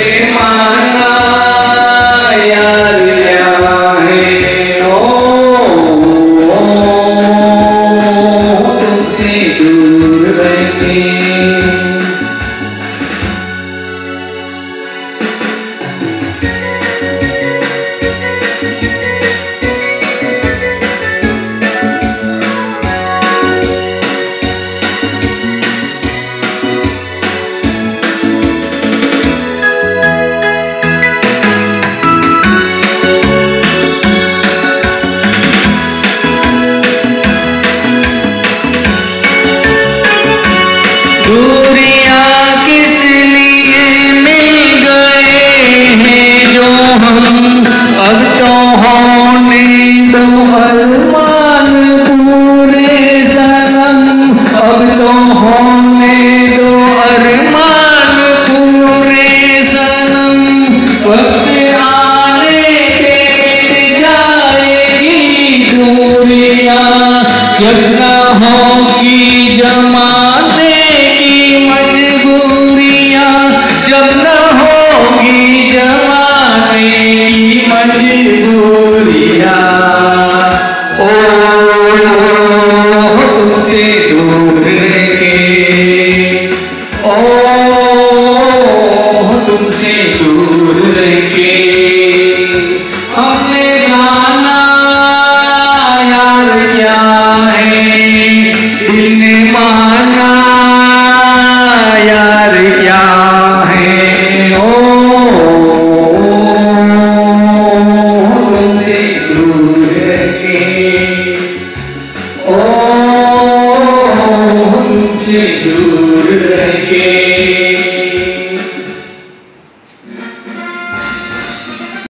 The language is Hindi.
माना यार क्या है तुमसे दूर बैठे। दूरियां किस लिए मिल गए हैं जो हम, अब तो होने दो अरमान पूरे सनम, अब तो होने दो अरमान पूरे सनम। वक्त आने के जाएगी दूरियां, जब ना होगी जब